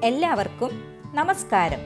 എല്ലാവർക്കും നമസ്കാരം.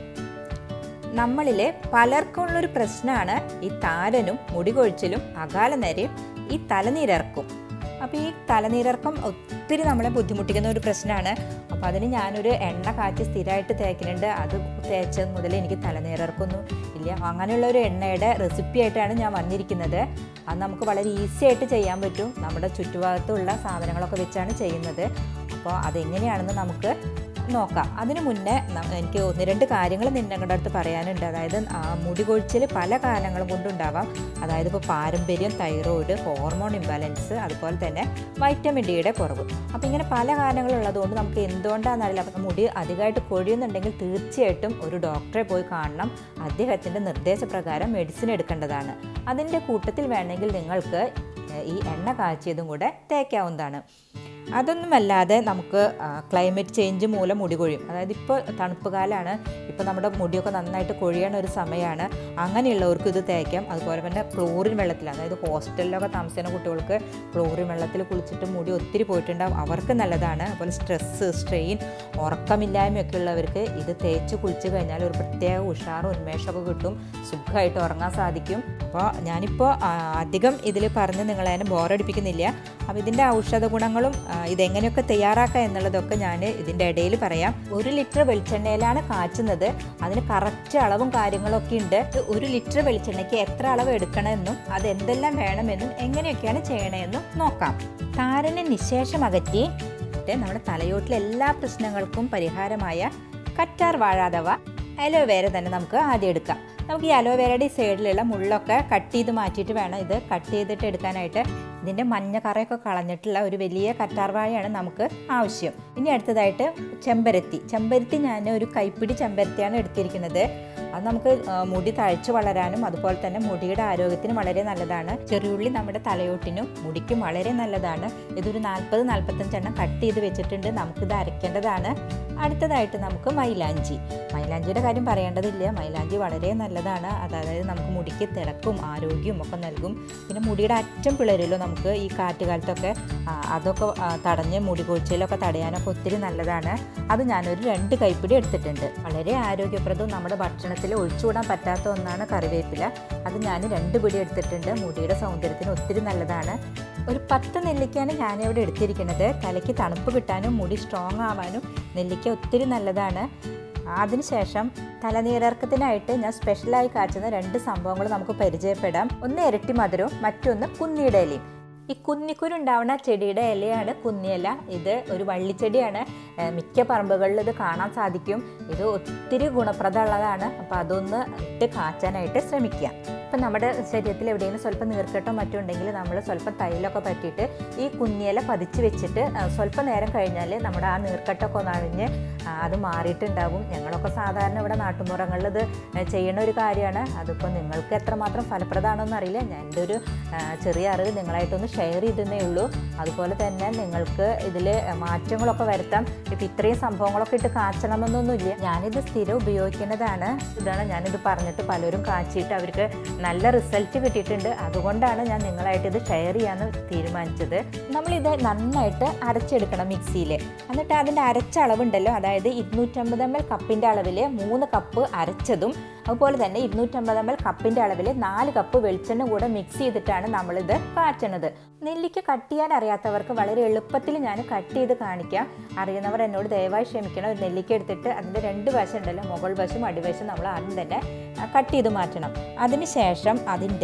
നമ്മളിലെ പലർക്കുമുള്ളൊരു പ്രശ്നമാണ് ഈ താരനും മുടികൊഴിച്ചിലും അകാലനരയും ഈ തലനീരിറക്കും. അപ്പോൾ ഈ തലനീരിറക്കം ഒത്തിരി നമ്മളെ ബുദ്ധിമുട്ടിക്കുന്ന ഒരു പ്രശ്നമാണ്. അപ്പോൾ അതിന് ഞാനൊരു എണ്ണ കാച്ചി സ്ഥിരമായിട്ട് തേക്കുന്നുണ്ട്. അത് തേച്ചത് മുതൽ എനിക്ക് തലനീരിറക്കൊന്നും ഇല്ല. അങ്ങനെയുള്ള ഒരു എണ്ണയുടെ റെസിപ്പി ആയിട്ടാണ് ഞാൻ വന്നിരിക്കുന്നത്. അത് നമുക്ക് വളരെ ഈസി ആയിട്ട് ചെയ്യാൻ പറ്റും. നമ്മുടെ ചുറ്റുഭാഗത്തുള്ള സാധനങ്ങളൊക്കെ വെച്ചാണ് ചെയ്യുന്നത്. അപ്പോൾ അതെങ്ങനെയാണെന്ന് നമുക്ക് നോക്കാം. അതിനു മുന്നേ എനിക്ക് ഒന്ന് രണ്ട് കാര്യങ്ങൾ നിങ്ങളുടെ അടുത്ത് പറയാനുണ്ട്. അതായത് മുടി കൊഴിച്ചിൽ പല കാരണങ്ങളും കൊണ്ടുണ്ടാവാം. അതായത് ഇപ്പോൾ പാരമ്പര്യം, തൈറോയിഡ്, ഹോർമോൺ ഇംബാലൻസ്, അതുപോലെ തന്നെ വൈറ്റമിൻ ഡിയുടെ കുറവ്. അപ്പോൾ ഇങ്ങനെ പല കാരണങ്ങളുള്ളതുകൊണ്ട് നമുക്ക് എന്തുകൊണ്ടാണെന്നറിയില്ല. അപ്പം മുടി അധികമായിട്ട് കൊഴിയുന്നുണ്ടെങ്കിൽ തീർച്ചയായിട്ടും ഒരു ഡോക്ടറെ പോയി കാണണം. അദ്ദേഹത്തിൻ്റെ നിർദ്ദേശപ്രകാരം മെഡിസിൻ എടുക്കേണ്ടതാണ്. അതിൻ്റെ കൂട്ടത്തിൽ വേണമെങ്കിൽ നിങ്ങൾക്ക് ഈ എണ്ണ കാച്ചിയതും കൂടെ തേക്കാവുന്നതാണ്. അതൊന്നുമല്ലാതെ നമുക്ക് ക്ലൈമറ്റ് ചേഞ്ച് മൂലം മുടി കൊഴിയും. അതായത് ഇപ്പോൾ തണുപ്പ് കാലമാണ്, ഇപ്പോൾ നമ്മുടെ മുടിയൊക്കെ നന്നായിട്ട് കൊഴിയണ ഒരു സമയമാണ്. അങ്ങനെയുള്ളവർക്ക് ഇത് തേക്കാം. അതുപോലെ തന്നെ ക്ലോറിൻ വെള്ളത്തിൽ, അതായത് ഹോസ്റ്റലിലൊക്കെ താമസിക്കുന്ന കുട്ടികൾക്ക് ക്ലോറിൻ വെള്ളത്തിൽ കുളിച്ചിട്ട് മുടി ഒത്തിരി പോയിട്ടുണ്ടാവും, അവർക്ക് നല്ലതാണ്. അതുപോലെ സ്ട്രെസ്സ്, സ്ട്രെയിൻ, ഉറക്കമില്ലായ്മയൊക്കെ ഉള്ളവർക്ക് ഇത് തേച്ച് കുളിച്ച് കഴിഞ്ഞാൽ ഒരു പ്രത്യേക ഉഷാറും ഉന്മേഷമൊക്കെ കിട്ടും, സുഖമായിട്ട് ഉറങ്ങാൻ സാധിക്കും. അപ്പോൾ ഞാനിപ്പോൾ അധികം ഇതിൽ പറഞ്ഞ് നിങ്ങളെ ബോറടിപ്പിക്കുന്നില്ല. അപ്പോൾ ഇതിൻ്റെ ഔഷധ ഗുണങ്ങളും ഇതെങ്ങനെയൊക്കെ തയ്യാറാക്കുക എന്നുള്ളതൊക്കെ ഞാൻ ഇതിൻ്റെ ഇടയിൽ പറയാം. 1 ലിറ്റർ വെളിച്ചെണ്ണയിലാണ് കാച്ചുന്നത്. അതിന് കറക്റ്റ് അളവും കാര്യങ്ങളൊക്കെ ഉണ്ട്. 1 ലിറ്റർ വെളിച്ചെണ്ണയ്ക്ക് എത്ര അളവ് എടുക്കണമെന്നും അത് എന്തെല്ലാം വേണമെന്നും എങ്ങനെയൊക്കെയാണ് ചെയ്യണമെന്നും നോക്കാം. താരനെ നിശേഷം അകറ്റി നമ്മുടെ തലയോട്ടിലെ എല്ലാ പ്രശ്നങ്ങൾക്കും പരിഹാരമായ കറ്റാർ വാഴ അഥവാ അലോവേര തന്നെ നമുക്ക് ആദ്യം എടുക്കാം. നമുക്ക് ഈ അലോവേരയുടെ സൈഡിലുള്ള മുള്ളൊക്കെ കട്ട് ചെയ്ത് മാറ്റിയിട്ട് വേണം ഇത് കട്ട് ചെയ്തിട്ട് എടുക്കാനായിട്ട്. ഇതിൻ്റെ മഞ്ഞ കറയൊക്കെ കളഞ്ഞിട്ടുള്ള ഒരു വലിയ കറ്റാർവാഴയാണ് നമുക്ക് ആവശ്യം. ഇനി അടുത്തതായിട്ട് ചെമ്പരത്തി ഞാൻ ഒരു കൈപ്പിടി ചെമ്പരത്തിയാണ് എടുത്തിരിക്കുന്നത്. അത് നമുക്ക് മുടി തഴച്ചു വളരാനും അതുപോലെ തന്നെ മുടിയുടെ ആരോഗ്യത്തിനും വളരെ നല്ലതാണ്. ചെറിയുള്ളി നമ്മുടെ തലയോട്ടിനും മുടിക്കും വളരെ നല്ലതാണ്. ഇതൊരു 40-45 എണ്ണം കട്ട് ചെയ്ത് വെച്ചിട്ടുണ്ട്. നമുക്കിത് അരയ്ക്കേണ്ടതാണ്. അടുത്തതായിട്ട് നമുക്ക് മൈലാഞ്ചിയുടെ കാര്യം പറയേണ്ടതില്ല. മൈലാഞ്ചി വളരെ നല്ലതാണ്. അതായത് നമുക്ക് മുടിക്ക് തിളക്കും ആരോഗ്യവും ഒക്കെ നൽകും. പിന്നെ മുടിയുടെ അറ്റം പിളരുമല്ലോ നമുക്ക് ഈ കാറ്റുകാലത്തൊക്കെ, അതൊക്കെ തടഞ്ഞ് മുടി കൊഴിച്ചിലൊക്കെ തടയാനൊക്കെ ഒത്തിരി നല്ലതാണ്. അത് ഞാനൊരു 2 കൈപ്പിടി എടുത്തിട്ടുണ്ട്. വളരെ ആരോഗ്യപ്രദവും നമ്മുടെ ഭക്ഷണത്തിൽ ഒഴിച്ചുകൂടാൻ പറ്റാത്ത ഒന്നാണ് കറിവേപ്പില. അത് ഞാൻ 2 പിടി എടുത്തിട്ടുണ്ട്. മുടിയുടെ സൗന്ദര്യത്തിന് ഒത്തിരി നല്ലതാണ്. ഒരു 10 നെല്ലിക്കയാണ് ഞാനിവിടെ എടുത്തിരിക്കുന്നത്. തലയ്ക്ക് തണുപ്പ് കിട്ടാനും മുടി സ്ട്രോങ് ആവാനും നെല്ലിക്ക ഒത്തിരി നല്ലതാണ്. അതിനുശേഷം തലനീരിറക്കത്തിനായിട്ട് ഞാൻ സ്പെഷ്യലായി കാച്ചുന്ന 2 സംഭവങ്ങൾ നമുക്ക് പരിചയപ്പെടാം. ഒന്ന് ഇരട്ടി മധുരവും മറ്റൊന്ന് കുന്നിയുടെ ഇലയും. ഈ കുന്നിക്കുരു ഉണ്ടാവുന്ന ചെടിയുടെ ഇലയാണ് കുന്നിയില. ഇത് ഒരു വള്ളിച്ചെടിയാണ്. മിക്ക പറമ്പുകളിൽ ഇത് കാണാൻ സാധിക്കും. ഇത് ഒത്തിരി ഗുണപ്രദമുള്ളതാണ്. അപ്പോൾ അതൊന്ന് ഇട്ട് കാച്ചാനായിട്ട് ശ്രമിക്കുക. ഇപ്പം നമ്മുടെ ശരീരത്തിൽ എവിടെയെങ്കിലും സ്വല്പം നീർക്കെട്ടോ മറ്റോ ഉണ്ടെങ്കിൽ നമ്മൾ സ്വല്പം തൈലൊക്കെ പറ്റിയിട്ട് ഈ കുന്നിയില പതിച്ച് വെച്ചിട്ട് സ്വല്പം നേരം കഴിഞ്ഞാൽ നമ്മുടെ ആ നീർക്കെട്ടൊക്കെ ഒന്നഴിഞ്ഞ് അത് മാറിയിട്ടുണ്ടാകും. ഞങ്ങളൊക്കെ സാധാരണ ഇവിടെ നാട്ടുമ്പുറങ്ങളിൽ ഇത് ചെയ്യുന്ന ഒരു കാര്യമാണ്. അതിപ്പോൾ നിങ്ങൾക്ക് എത്രമാത്രം ഫലപ്രദമാണെന്ന് അറിയില്ല. ഞാൻ എൻ്റെ ഒരു ചെറിയ അറിവ് നിങ്ങളായിട്ടൊന്ന് ഷെയർ ചെയ്തേ ഉള്ളൂ. അതുപോലെ തന്നെ നിങ്ങൾക്ക് ഇതിൽ മാറ്റങ്ങളൊക്കെ വരുത്താം. ഇപ്പം ഇത്രയും സംഭവങ്ങളൊക്കെ ഇട്ട് കാച്ചണമെന്നൊന്നുമില്ല. ഞാനിത് സ്ഥിരം ഉപയോഗിക്കുന്നതാണ്. ഞാനിത് പറഞ്ഞിട്ട് പലരും കാച്ചിയിട്ട് അവർക്ക് നല്ല റിസൾട്ട് കിട്ടിയിട്ടുണ്ട്. അതുകൊണ്ടാണ് ഞാൻ നിങ്ങളായിട്ട് ഇത് ഷെയർ ചെയ്യാമെന്ന് തീരുമാനിച്ചത്. നമ്മളിത് നന്നായിട്ട് അരച്ചെടുക്കണം മിക്സിയിൽ. എന്നിട്ട് അതിൻ്റെ അരച്ച അളവുണ്ടല്ലോ, അതായത് 250 ml കപ്പിൻ്റെ അളവിൽ 3 കപ്പ് അരച്ചതും അതുപോലെ തന്നെ 250 ml കപ്പിൻ്റെ അളവിൽ 4 കപ്പ് വെളിച്ചെണ്ണ കൂടെ മിക്സ് ചെയ്തിട്ടാണ് നമ്മളിത് കാച്ചണത്. നെല്ലിക്ക കട്ട് ചെയ്യാൻ അറിയാത്തവർക്ക് വളരെ എളുപ്പത്തിൽ ഞാൻ കട്ട് ചെയ്ത് കാണിക്കാം. അറിയുന്നവർ എന്നോട് ദയവായി ക്ഷമിക്കണം. ഒരു നെല്ലിക്ക എടുത്തിട്ട് അതിൻ്റെ 2 വശം ഉണ്ടല്ലോ, മുകൾ വശം അടിവശം നമ്മൾ ആദ്യം തന്നെ കട്ട് ചെയ്ത് മാറ്റണം. അതിനുശേഷം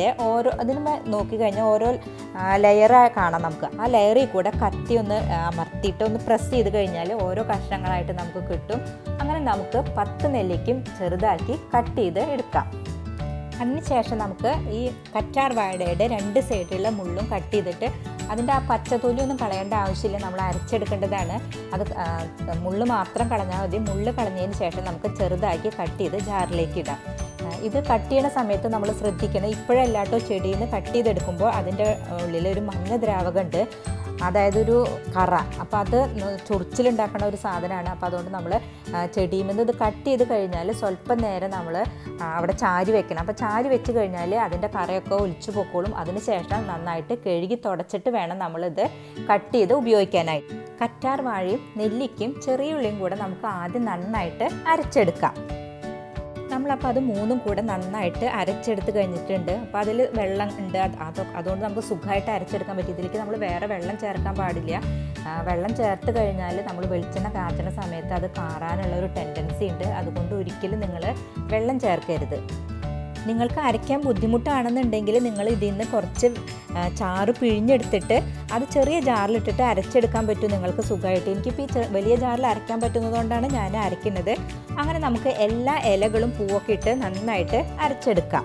അതിന് നോക്കിക്കഴിഞ്ഞാൽ ഓരോ ലെയർ കാണാം നമുക്ക്. ആ ലെയറിൽ കൂടെ കത്തി ഒന്ന് അമർത്തിയിട്ട് ഒന്ന് പ്രസ് ചെയ്ത് കഴിഞ്ഞാൽ ഓരോ കഷ്ണങ്ങളായിട്ട് നമുക്ക് കിട്ടും. അങ്ങനെ നമുക്ക് 10 നെല്ലിക്കും ചെറുതാക്കി കട്ട് ചെയ്ത് എടുക്കാം. അതിനുശേഷം നമുക്ക് ഈ കറ്റാർ വാഴയുടെ 2 സൈഡിലുള്ള മുള്ളും കട്ട് ചെയ്തിട്ട് അതിൻ്റെ ആ പച്ചത്തൊലി ഒന്നും കളയേണ്ട ആവശ്യമില്ല. നമ്മൾ അരച്ചെടുക്കേണ്ടതാണ്. അത് മുള്ള് മാത്രം കളഞ്ഞാൽ മതി. മുള്ള് കളഞ്ഞതിന് ശേഷം നമുക്ക് ചെറുതാക്കി കട്ട് ചെയ്ത് ജാറിലേക്ക് ഇടാം. ഇത് കട്ട് ചെയ്യുന്ന സമയത്ത് നമ്മൾ ശ്രദ്ധിക്കണം. ഇപ്പോഴല്ലാട്ടോ ചെടിയിൽ നിന്ന് കട്ട് ചെയ്തെടുക്കുമ്പോൾ അതിൻ്റെ ഉള്ളിലൊരു മഞ്ഞ ദ്രാവകമുണ്ട്, അതായത് ഒരു കറ. അപ്പോൾ അത് ചൊറിച്ചിലുണ്ടാക്കുന്ന ഒരു സാധനമാണ്. അപ്പോൾ അതുകൊണ്ട് നമ്മൾ ചെടിയിൽ നിന്ന് ഇത് കട്ട് ചെയ്ത് കഴിഞ്ഞാൽ സ്വല്പം നേരം നമ്മൾ അവിടെ ചാരി വെക്കണം. അപ്പോൾ ചാരി വെച്ച് കഴിഞ്ഞാൽ അതിൻ്റെ കറയൊക്കെ ഒലിച്ചു പൊക്കോളും. അതിന് ശേഷം നന്നായിട്ട് കഴുകി തുടച്ചിട്ട് വേണം നമ്മളിത് കട്ട് ചെയ്ത് ഉപയോഗിക്കാനായിട്ട്. കറ്റാർ വാഴയും നെല്ലിക്കയും ചെറിയ ഉള്ളിയും കൂടെ നമുക്ക് ആദ്യം നന്നായിട്ട് അരച്ചെടുക്കാം. നമ്മളപ്പോൾ അത് മൂന്നും കൂടെ നന്നായിട്ട് അരച്ചെടുത്ത് കഴിഞ്ഞിട്ടുണ്ട്. അപ്പോൾ അതിൽ വെള്ളം ഉണ്ട്, അതുകൊണ്ട് നമുക്ക് സുഖമായിട്ട് അരച്ചെടുക്കാൻ പറ്റും. ഇതിലേക്ക് നമ്മൾ വേറെ വെള്ളം ചേർക്കാൻ പാടില്ല. വെള്ളം ചേർത്ത് കഴിഞ്ഞാൽ നമ്മൾ വെളിച്ചെണ്ണ കാച്ചുന്ന സമയത്ത് അത് കാറാനുള്ള ഒരു ടെൻഡൻസി ഉണ്ട്. അതുകൊണ്ട് ഒരിക്കലും നിങ്ങൾ വെള്ളം ചേർക്കരുത്. നിങ്ങൾക്ക് അരയ്ക്കാൻ ബുദ്ധിമുട്ടാണെന്നുണ്ടെങ്കിൽ നിങ്ങൾ ഇതിൽ നിന്ന് കുറച്ച് ചാറ് പിഴിഞ്ഞെടുത്തിട്ട് അത് ചെറിയ ജാറിലിട്ടിട്ട് അരച്ചെടുക്കാൻ പറ്റും നിങ്ങൾക്ക് സുഖമായിട്ട്. എനിക്കിപ്പോൾ ഈ വലിയ ജാറിൽ അരയ്ക്കാൻ പറ്റുന്നതുകൊണ്ടാണ് ഞാൻ അരയ്ക്കുന്നത്. അങ്ങനെ നമുക്ക് എല്ലാ ഇലകളും പൂവൊക്കെ ഇട്ട് നന്നായിട്ട് അരച്ചെടുക്കാം.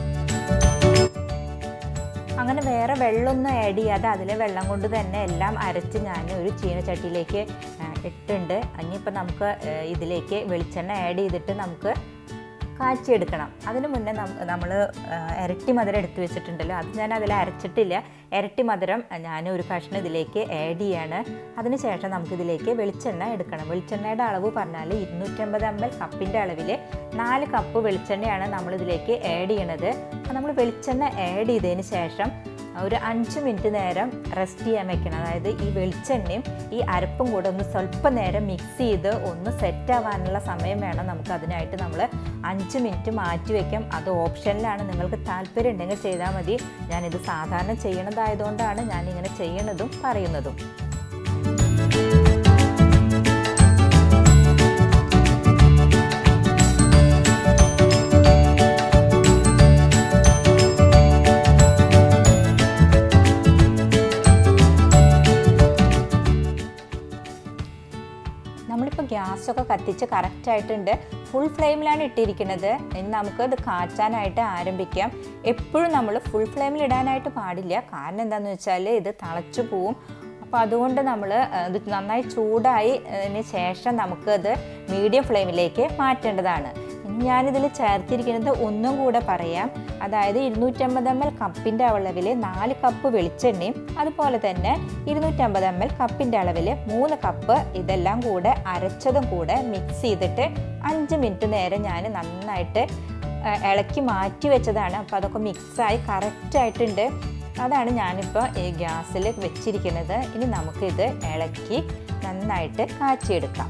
അങ്ങനെ വേറെ വെള്ളമൊന്നും ആഡ് ചെയ്യാതെ അതിലെ വെള്ളം കൊണ്ട് തന്നെ എല്ലാം അരച്ച് ഞാൻ ഒരു ചീനച്ചട്ടിയിലേക്ക് ഇട്ടുണ്ട്. ഇനിയിപ്പോൾ നമുക്ക് ഇതിലേക്ക് വെളിച്ചെണ്ണ ആഡ് ചെയ്തിട്ട് നമുക്ക് കാച്ചിയെടുക്കണം. അതിന് മുന്നേ നമ്മൾ ഇരട്ടി മധുരം എടുത്ത് വെച്ചിട്ടുണ്ടല്ലോ, അത് ഞാൻ അതിൽ അരച്ചിട്ടില്ല. ഇരട്ടി മധുരം ഞാൻ ഒരു കഷ്ണം ഇതിലേക്ക് ആഡ് ചെയ്യാണ്. അതിന് ശേഷം നമുക്കിതിലേക്ക് വെളിച്ചെണ്ണ എടുക്കണം. വെളിച്ചെണ്ണയുടെ അളവ് പറഞ്ഞാൽ 250 ml കപ്പിൻ്റെ അളവിൽ 4 കപ്പ് വെളിച്ചെണ്ണയാണ് നമ്മളിതിലേക്ക് ആഡ് ചെയ്യണത്. നമ്മൾ വെളിച്ചെണ്ണ ആഡ് ചെയ്തതിന് ശേഷം ഒരു 5 മിനിറ്റ് നേരം റെസ്റ്റ് ചെയ്യാൻ വെക്കണം. അതായത് ഈ വെളിച്ചെണ്ണയും ഈ അരപ്പും കൂടെ ഒന്ന് സ്വല്പം നേരം മിക്സ് ചെയ്ത് ഒന്ന് സെറ്റ് ആവാനുള്ള സമയം വേണം നമുക്ക്. അതിനായിട്ട് നമ്മൾ 5 മിനിറ്റ് മാറ്റി വയ്ക്കാം. അത് ഓപ്ഷനിലാണ്, നിങ്ങൾക്ക് താല്പര്യം ഉണ്ടെങ്കിൽ ചെയ്താൽ മതി. ഞാനിത് സാധാരണ ചെയ്യണതായതുകൊണ്ടാണ് ഞാനിങ്ങനെ ചെയ്യണതും പറയുന്നതും. നമ്മളിപ്പോൾ ഗ്യാസൊക്കെ കത്തിച്ച് കറക്റ്റായിട്ടുണ്ട്. ഫുൾ ഫ്ലെയിമിലാണ് ഇട്ടിരിക്കുന്നത്. ഇനി നമുക്ക് ഇത് കാച്ചാനായിട്ട് ആരംഭിക്കാം. എപ്പോഴും നമ്മൾ ഫുൾ ഫ്ലെയിമിൽ ഇടാനായിട്ട് പാടില്ല. കാരണം എന്താണെന്ന് വെച്ചാൽ ഇത് തിളച്ചു പോവും. അപ്പോൾ അതുകൊണ്ട് നമ്മൾ ഇത് നന്നായി ചൂടായതിന് ശേഷം നമുക്കത് മീഡിയം ഫ്ലെയിമിലേക്ക് മാറ്റേണ്ടതാണ്. ഞാനിതിൽ ചേർത്തിരിക്കുന്നത് ഒന്നും കൂടെ പറയാം. അതായത് 250 ml കപ്പിൻ്റെ അളവിൽ 4 കപ്പ് വെളിച്ചെണ്ണയും അതുപോലെ തന്നെ 250 ml കപ്പിൻ്റെ അളവിൽ 3 കപ്പ് ഇതെല്ലാം കൂടെ അരച്ചതും കൂടെ മിക്സ് ചെയ്തിട്ട് 5 മിനിറ്റ് നേരം ഞാൻ നന്നായിട്ട് ഇളക്കി മാറ്റി വെച്ചതാണ്. അപ്പോൾ അതൊക്കെ മിക്സായി കറക്റ്റായിട്ടുണ്ട്. അതാണ് ഞാനിപ്പോൾ ഈ ഗ്യാസിൽ വെച്ചിരിക്കുന്നത്. ഇനി നമുക്കിത് ഇളക്കി നന്നായിട്ട് കാച്ചിയെടുക്കാം.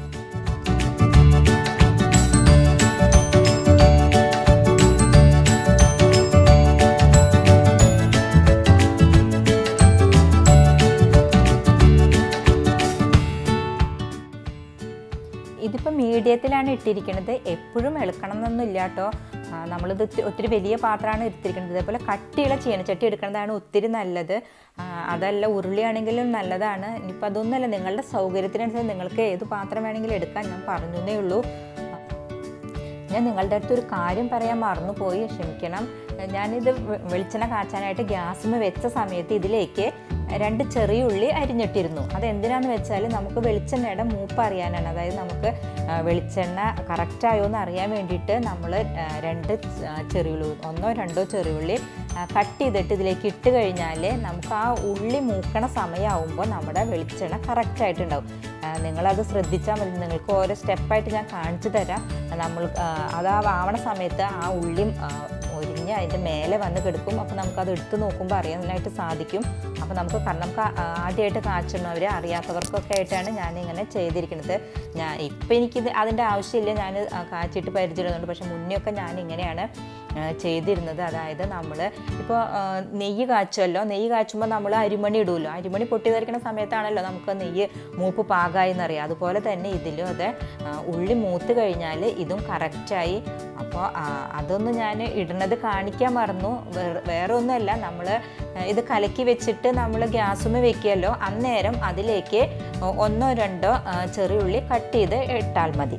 ഇതിപ്പോൾ മീഡിയത്തിലാണ് ഇട്ടിരിക്കുന്നത്. എപ്പോഴും ഇളക്കണം എന്നൊന്നുമില്ല കേട്ടോ. നമ്മളിത് ഒത്തിരി വലിയ പാത്രമാണ് എടുത്തിരിക്കുന്നത്. ഇതേപോലെ കട്ടിയുള്ള ചീനച്ചട്ടി എടുക്കുന്നതാണ് ഒത്തിരി നല്ലത്. അതല്ല ഉരുളിയാണെങ്കിലും നല്ലതാണ്. ഇനിയിപ്പോൾ അതൊന്നുമല്ല, നിങ്ങളുടെ സൗകര്യത്തിനനുസരിച്ച് നിങ്ങൾക്ക് ഏത് പാത്രം വേണമെങ്കിലും എടുക്കാൻ ഞാൻ പറഞ്ഞേ ഉള്ളൂ. ഞാൻ നിങ്ങളുടെ അടുത്തൊരു കാര്യം പറയാൻ മറന്നുപോയി, ക്ഷമിക്കണം. ഞാനിത് വെളിച്ചെണ്ണ കാച്ചാനായിട്ട് ഗ്യാസിൽ വെച്ച സമയത്ത് ഇതിലേക്ക് 2 ചെറിയ ഉള്ളി അരിഞ്ഞിട്ടിരുന്നു. അതെന്തിനാന്ന് വെച്ചാൽ നമുക്ക് വെളിച്ചെണ്ണയുടെ മൂപ്പ് അറിയാനാണ്. അതായത് നമുക്ക് വെളിച്ചെണ്ണ കറക്റ്റായോ എന്ന് അറിയാൻ വേണ്ടിയിട്ട് നമ്മൾ 2 ചെറിയുള്ളി, 1 2 ചെറിയുള്ളി കട്ട് ചെയ്തിട്ട് ഇതിലേക്ക് ഇട്ട് കഴിഞ്ഞാൽ നമുക്ക് ആ ഉള്ളി മൂക്കണ സമയമാകുമ്പോൾ നമ്മുടെ വെളിച്ചെണ്ണ കറക്റ്റായിട്ടുണ്ടാവും. നിങ്ങളത് ശ്രദ്ധിച്ചാൽ മതി. നിങ്ങൾക്ക് ഓരോ സ്റ്റെപ്പായിട്ട് ഞാൻ കാണിച്ചു തരാം. നമ്മൾ ആവണ സമയത്ത് ആ ഉള്ളി ഒരിഞ്ഞ് അതിൻ്റെ മേലെ വന്ന് കിടക്കും. അപ്പോൾ നമുക്കത് എടുത്ത് നോക്കുമ്പോൾ അറിയാനായിട്ട് സാധിക്കും. അപ്പോൾ നമുക്ക് ആദ്യമായിട്ട് കാച്ചുന്നവർ അറിയാത്തവർക്കൊക്കെ ആയിട്ടാണ് ഞാനിങ്ങനെ ചെയ്തിരിക്കുന്നത്. ഇപ്പം എനിക്കിത് അതിൻ്റെ ആവശ്യമില്ല, ഞാൻ കാച്ചിട്ട് പരിചയമുണ്ട്. പക്ഷെ മുന്നെയൊക്കെ ഞാനിങ്ങനെയാണ് ചെയ്തിരുന്നത്. അതായത് നമ്മൾ ഇപ്പോൾ നെയ്യ് കാച്ചുമല്ലോ, നെയ്യ് കാച്ചുമ്പോൾ നമ്മൾ അരിമണി ഇടുമല്ലോ. അരിമണി പൊട്ടി തെറിക്കുന്ന സമയത്താണല്ലോ നമുക്ക് നെയ്യ് മൂപ്പ് പാകമായി എന്നറിയാം. അതുപോലെ തന്നെ ഇതിലും അത് ഉള്ളി മൂത്ത് കഴിഞ്ഞാൽ ഇതും കറക്റ്റായി. അപ്പോൾ അതൊന്നും ഞാൻ ഇടുന്നത് കാണിക്കാൻ മറന്നു. വേറെ ഒന്നുമല്ല, നമ്മൾ ഇത് കലക്കി വെച്ചിട്ട് നമ്മൾ ഗ്യാസുമേ വെക്കുകയല്ലോ, അന്നേരം അതിലേക്ക് 1 2 ചെറിയ ഉള്ളി കട്ട് ചെയ്ത് ഇട്ടാൽ മതി.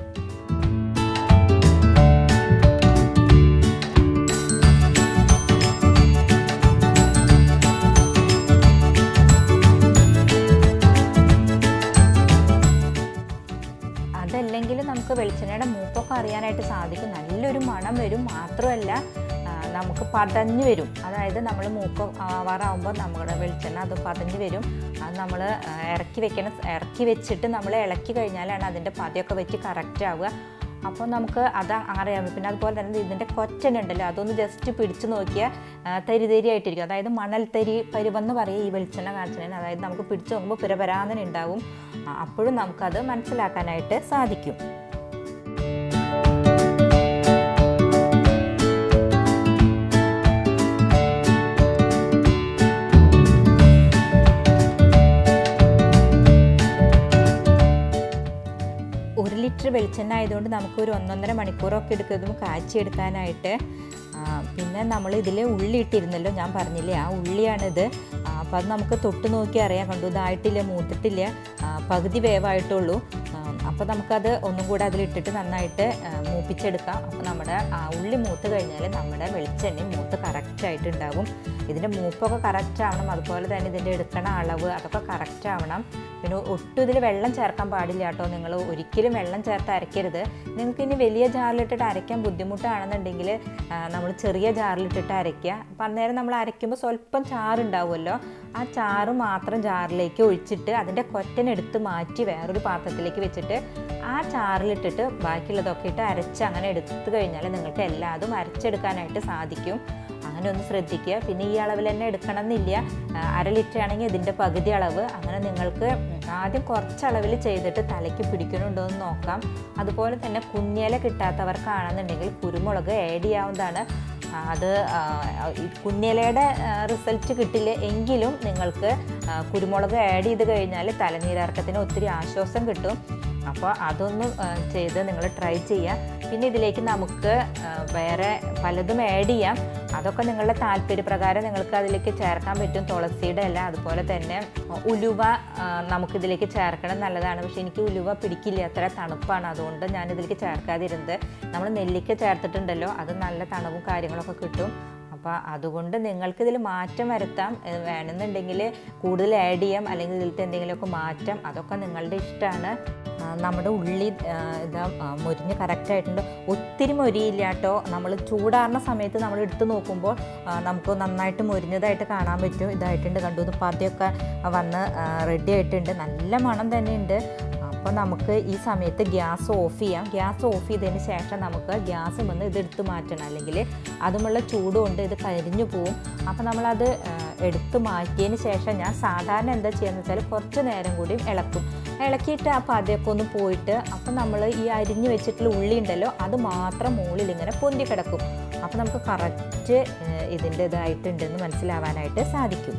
അതല്ലെങ്കിൽ നമുക്ക് വെളിച്ചെണ്ണയുടെ മൂപ്പൊക്കെ അറിയാനായിട്ട് സാധിക്കും. നല്ലൊരു മണം വരും. മാത്രമല്ല നമുക്ക് പതഞ്ഞ് വരും. അതായത് നമ്മൾ മൂപ്പ് ആവാറാകുമ്പോൾ നമ്മുടെ വെളിച്ചെണ്ണ അത് പതഞ്ഞ് വരും. അത് നമ്മൾ ഇറക്കി വെച്ചിട്ട് നമ്മൾ ഇളക്കി കഴിഞ്ഞാലാണ് അതിൻ്റെ പതയൊക്കെ വെച്ച് കറക്റ്റ് ആവുക. അപ്പോൾ നമുക്ക് അത് അറിയാൻ പറ്റും. പിന്നെ അതുപോലെ തന്നെ ഇതിൻ്റെ കൊറ്റനുണ്ടല്ലോ, അതൊന്ന് ജസ്റ്റ് പിടിച്ച് നോക്കിയാൽ തരി തരി ആയിട്ടിരിക്കും. അതായത് മണൽ തരി പരുവെന്ന് പറയും ഈ വെളിച്ചെണ്ണ കാച്ചണേന്. അതായത് നമുക്ക് പിടിച്ച് നോക്കുമ്പോൾ പുരപരാന്നൻ ഉണ്ടാവും. അപ്പോഴും നമുക്കത് മനസ്സിലാക്കാനായിട്ട് സാധിക്കും. ലിറ്റർ വെളിച്ചെണ്ണ ആയതുകൊണ്ട് നമുക്കൊരു 1.5 മണിക്കൂറൊക്കെ എടുക്കും കാച്ചിയെടുക്കാനായിട്ട്. പിന്നെ നമ്മൾ ഇതിൽ ഉള്ളി ഇട്ടിരുന്നല്ലോ, ഞാൻ പറഞ്ഞില്ലേ ആ ഉള്ളിയാണിത്. അപ്പോൾ അത് നമുക്ക് തൊട്ട് നോക്കി അറിയാൻ കണ്ടു, ഇതായിട്ടില്ല, മൂത്തിട്ടില്ല, പകുതി വേവായിട്ടുള്ളൂ. അപ്പോൾ നമുക്കത് ഒന്നും കൂടെ അതിലിട്ടിട്ട് നന്നായിട്ട് മൂപ്പിച്ചെടുക്കാം. അപ്പോൾ നമ്മുടെ ഉള്ളി മൂത്ത് കഴിഞ്ഞാൽ നമ്മുടെ വെളിച്ചെണ്ണയും മൂത്ത് കറക്റ്റായിട്ടുണ്ടാകും. ഇതിൻ്റെ മൂപ്പൊക്കെ കറക്റ്റ് ആവണം, അതുപോലെ തന്നെ ഇതിൻ്റെ എടുക്കണ അളവ് അതൊക്കെ കറക്റ്റ് ആവണം. പിന്നെ ഒട്ടും ഇതിൽ വെള്ളം ചേർക്കാൻ പാടില്ല കേട്ടോ. നിങ്ങൾ ഒരിക്കലും വെള്ളം ചേർത്ത് അരയ്ക്കരുത്. നിങ്ങൾക്ക് ഇനി വലിയ ജാറിലിട്ടിട്ട് അരയ്ക്കാൻ ബുദ്ധിമുട്ടാണെന്നുണ്ടെങ്കിൽ നമ്മൾ ചെറിയ ജാറിലിട്ടിട്ട് അരയ്ക്കുക. അപ്പം അന്നേരം നമ്മൾ അരയ്ക്കുമ്പോൾ സ്വല്പം ചാറുണ്ടാവുമല്ലോ, ആ ചാറ് മാത്രം ജാറിലേക്ക് ഒഴിച്ചിട്ട് അതിൻ്റെ കൊറ്റനെടുത്ത് മാറ്റി വേറൊരു പാത്രത്തിലേക്ക് വെച്ചിട്ട് ആ ചാറിലിട്ടിട്ട് ബാക്കിയുള്ളതൊക്കെ ഇട്ട് അരച്ച് അങ്ങനെ എടുത്തു കഴിഞ്ഞാൽ നിങ്ങൾക്ക് എല്ലാതും അരച്ചെടുക്കാനായിട്ട് സാധിക്കും. അങ്ങനെ ഒന്ന് ശ്രദ്ധിക്കുക. പിന്നെ ഈ അളവിൽ തന്നെ എടുക്കണം എന്നില്ല. 1/2 ലിറ്റർ ആണെങ്കിൽ ഇതിൻ്റെ പകുതി അളവ്. അങ്ങനെ നിങ്ങൾക്ക് ആദ്യം കുറച്ച് അളവിൽ ചെയ്തിട്ട് തലയ്ക്ക് പിടിക്കുന്നുണ്ടോ എന്ന് നോക്കാം. അതുപോലെ തന്നെ കുഞ്ഞില കിട്ടാത്തവർക്കാണെന്നുണ്ടെങ്കിൽ കുരുമുളക് ആഡ് ചെയ്യാവുന്നതാണ്. അത് കുഞ്ഞിലയുടെ റിസൾട്ട് കിട്ടില്ല എങ്കിലും നിങ്ങൾക്ക് കുരുമുളക് ആഡ് ചെയ്ത് കഴിഞ്ഞാൽ തലനീരിറക്കത്തിന് ഒത്തിരി ആശ്വാസം കിട്ടും. അപ്പോൾ അതൊന്ന് ചെയ്ത് നിങ്ങൾ ട്രൈ ചെയ്യുക. പിന്നെ ഇതിലേക്ക് നമുക്ക് വേറെ പലതും ആഡ് ചെയ്യാം. അതൊക്കെ നിങ്ങളുടെ താല്പര്യപ്രകാരം നിങ്ങൾക്ക് അതിലേക്ക് ചേർക്കാൻ പറ്റും. തുളസിയുടെ ഇല, അതുപോലെ തന്നെ ഉലുവ നമുക്കിതിലേക്ക് ചേർക്കണം നല്ലതാണ്. പക്ഷേ എനിക്ക് ഉലുവ പിടിക്കില്ല, അത്ര തണുപ്പാണ്, അതുകൊണ്ട് ഞാനിതിലേക്ക് ചേർക്കാതിരുന്നത്. നമ്മൾ നെല്ലിക്ക ചേർത്തിട്ടുണ്ടല്ലോ, അത് നല്ല തണുവും കാര്യങ്ങളൊക്കെ കിട്ടും. അപ്പോൾ അതുകൊണ്ട് നിങ്ങൾക്കിതിൽ മാറ്റം വരുത്താം. വേണമെന്നുണ്ടെങ്കിൽ കൂടുതൽ ആഡ് ചെയ്യാം, അല്ലെങ്കിൽ ഇതിലത്തെ എന്തെങ്കിലുമൊക്കെ മാറ്റം, അതൊക്കെ നിങ്ങളുടെ ഇഷ്ടമാണ്. നമ്മുടെ ഉള്ളി ഇതാ മൊരിഞ്ഞ് കറക്റ്റായിട്ടുണ്ട്. ഒത്തിരി മൊരിയില്ല കേട്ടോ. നമ്മൾ ചൂടാറുന്ന സമയത്ത് നമ്മൾ എടുത്ത് നോക്കുമ്പോൾ നമുക്ക് നന്നായിട്ട് മൊരിഞ്ഞതായിട്ട് കാണാൻ പറ്റും. ഇതായിട്ടുണ്ട്, കണ്ടു, പതിയൊക്കെ വന്ന് റെഡി ആയിട്ടുണ്ട്, നല്ല മണം തന്നെയുണ്ട്. അപ്പോൾ നമുക്ക് ഈ സമയത്ത് ഗ്യാസ് ഓഫ് ചെയ്യാം. ഗ്യാസ് ഓഫ് ചെയ്തതിന് ശേഷം നമുക്ക് ഗ്യാസ് വന്ന് ഇതെടുത്ത് മാറ്റണം, അല്ലെങ്കിൽ അതുമുള്ള ചൂടുകൊണ്ട് ഇത് കരിഞ്ഞു പോവും. അപ്പോൾ നമ്മളത് എടുത്ത് മാറ്റിയതിന് ശേഷം ഞാൻ സാധാരണ എന്താ ചെയ്യുന്നത് വെച്ചാൽ കുറച്ച് നേരം കൂടി ഇളക്കിയിട്ട് ആ പതയൊക്കെ ഒന്ന് പോയിട്ട്, അപ്പോൾ നമ്മൾ ഈ അരിഞ്ഞ് വെച്ചിട്ടുള്ള ഉള്ളി ഉണ്ടല്ലോ അത് മാത്രം മുകളിൽ ഇങ്ങനെ പൊന്തി കിടക്കും. അപ്പോൾ നമുക്ക് കറക്റ്റ് ഇതിൻ്റെ ഇതായിട്ടുണ്ടെന്ന് മനസ്സിലാവാനായിട്ട് സാധിക്കും.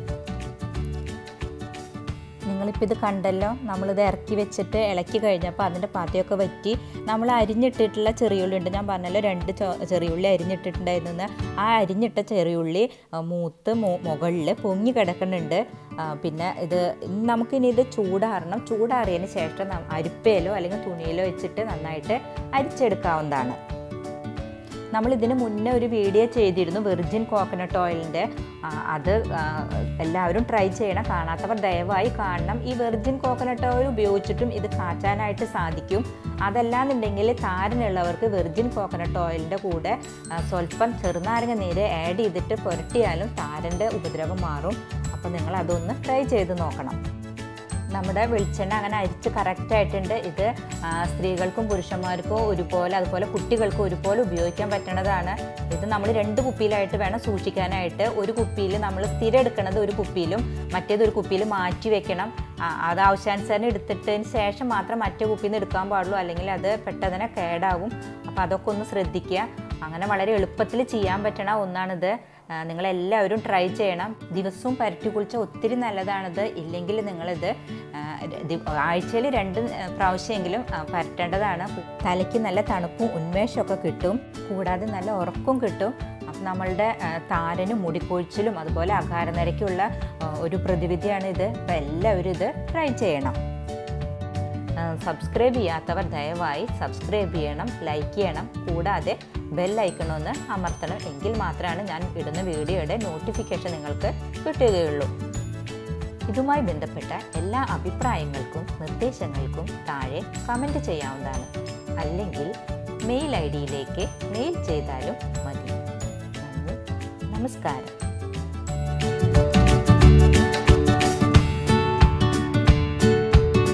നിങ്ങളിപ്പോൾ ഇത് കണ്ടല്ലോ, നമ്മളിത് ഇറക്കി വെച്ചിട്ട് ഇളക്കി കഴിഞ്ഞപ്പോൾ അതിൻ്റെ പാത്തിയൊക്കെ വറ്റി. നമ്മൾ അരിഞ്ഞിട്ടിട്ടുള്ള ചെറിയുള്ളി ഉണ്ട്, ഞാൻ പറഞ്ഞല്ലോ 2 ചെറിയുള്ളി അരിഞ്ഞിട്ടിട്ടുണ്ടായിരുന്നു. ആ അരിഞ്ഞിട്ട ചെറിയുള്ളി മൂത്ത് മുകളിൽ പൊങ്ങി കിടക്കുന്നുണ്ട്. പിന്നെ ഇത് നമുക്കിനി ഇത് ചൂടാറിയതിന് ശേഷം അരിപ്പയിലോ അല്ലെങ്കിൽ തുണിയിലോ വെച്ചിട്ട് നന്നായിട്ട് അരിച്ചെടുക്കാവുന്നതാണ്. നമ്മളിതിന് മുന്നേ ഒരു വീഡിയോ ചെയ്തിരുന്നു വെർജിൻ കോക്കനട്ട് ഓയിലിൻ്റെ. അത് എല്ലാവരും ട്രൈ ചെയ്യണം, കാണാത്തവർ ദയവായി കാണണം. ഈ വെർജിൻ കോക്കനട്ട് ഓയിൽ ഉപയോഗിച്ചിട്ടും ഇത് കാച്ചാനായിട്ട് സാധിക്കും. അതല്ലാന്നുണ്ടെങ്കിൽ താരനുള്ളവർക്ക് വെർജിൻ കോക്കനട്ട് ഓയിലിൻ്റെ കൂടെ സ്വല്പം ചെറുനാരങ്ങ നീര് ആഡ് ചെയ്തിട്ട് പുരട്ടിയാലും താരൻ്റെ ഉപദ്രവം മാറും. അപ്പോൾ നിങ്ങൾ അതൊന്ന് ട്രൈ ചെയ്ത് നോക്കണം. നമ്മുടെ വെളിച്ചെണ്ണ അങ്ങനെ അരിച്ച് കറക്റ്റായിട്ടുണ്ട്. ഇത് സ്ത്രീകൾക്കും പുരുഷന്മാർക്കും ഒരുപോലെ, അതുപോലെ കുട്ടികൾക്കും ഒരുപോലെ ഉപയോഗിക്കാൻ പറ്റുന്നതാണ്. ഇത് നമ്മൾ 2 കുപ്പിയിലായിട്ട് വേണം സൂക്ഷിക്കാനായിട്ട്. ഒരു കുപ്പിയിൽ നമ്മൾ സ്ഥിരം എടുക്കുന്നത് ഒരു കുപ്പിയിലും മറ്റേതൊരു കുപ്പിയിൽ മാറ്റി വെക്കണം. അത് ആവശ്യാനുസരണം എടുത്തിട്ടതിന് ശേഷം മാത്രം മറ്റേ കുപ്പിയിൽ നിന്ന് എടുക്കാൻ പാടുള്ളൂ, അല്ലെങ്കിൽ അത് പെട്ടെന്ന് കേടാവും. അപ്പോൾ അതൊക്കെ ഒന്ന് ശ്രദ്ധിക്കുക. അങ്ങനെ വളരെ എളുപ്പത്തിൽ ചെയ്യാൻ പറ്റണ ഒന്നാണിത്. നിങ്ങളെല്ലാവരും ട്രൈ ചെയ്യണം. ദിവസവും പരട്ടി കുളിച്ചാൽ ഒത്തിരി നല്ലതാണിത്. ഇല്ലെങ്കിൽ നിങ്ങളിത് ആഴ്ചയിൽ 2 പ്രാവശ്യമെങ്കിലും പരട്ടേണ്ടതാണ്. തലയ്ക്ക് നല്ല തണുപ്പും ഉന്മേഷമൊക്കെ കിട്ടും, കൂടാതെ നല്ല ഉറക്കവും കിട്ടും. അപ്പം നമ്മളുടെ താരനും മുടിക്കൊഴിച്ചിലും അതുപോലെ അകാലനരയ്ക്കുള്ള ഒരു പ്രതിവിധിയാണ് ഇത്. അപ്പോൾ എല്ലാവരും ഇത് ട്രൈ ചെയ്യണം. സബ്സ്ക്രൈബ് ചെയ്യാത്തവർ ദയവായി സബ്സ്ക്രൈബ് ചെയ്യണം, ലൈക്ക് ചെയ്യണം, കൂടാതെ ബെൽ ഐക്കണൊന്ന് അമർത്തണം. എങ്കിൽ മാത്രമാണ് ഞാൻ ഇടുന്ന വീഡിയോയുടെ നോട്ടിഫിക്കേഷൻ നിങ്ങൾക്ക് കിട്ടുകയുള്ളൂ. ഇതുമായി ബന്ധപ്പെട്ട എല്ലാ അഭിപ്രായങ്ങൾക്കും നിർദ്ദേശങ്ങൾക്കും താഴെ കമൻറ്റ് ചെയ്യാവുന്നതാണ്. അല്ലെങ്കിൽ മെയിൽ ID യിലേക്ക് മെയിൽ ചെയ്താലും മതി. നന്ദി, നമസ്കാരം.